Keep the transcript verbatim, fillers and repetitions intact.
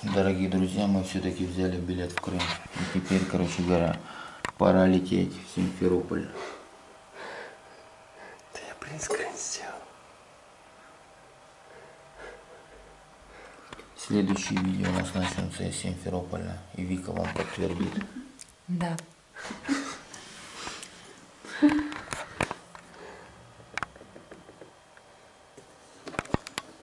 Дорогие друзья, мы все-таки взяли билет в Крым. И теперь, короче говоря, пора лететь в Симферополь. Да я принтскрин сделал. Следующее видео у нас начнется из Симферополя. И Вика вам подтвердит. Да.